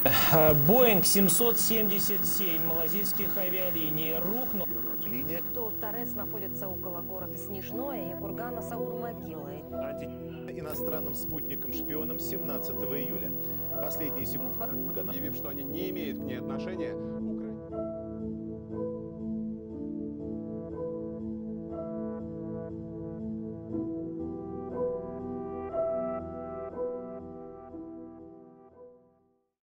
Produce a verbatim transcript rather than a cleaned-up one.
Боинг семьсот семьдесят семь малазийских авиалиний рухнул. Линия. Торрес находится около города Снежное и кургана Саур-Могилы. Иностранным спутником-шпионом семнадцатого июля. Последние секунды. Объявив, что они не имеют к ней отношения,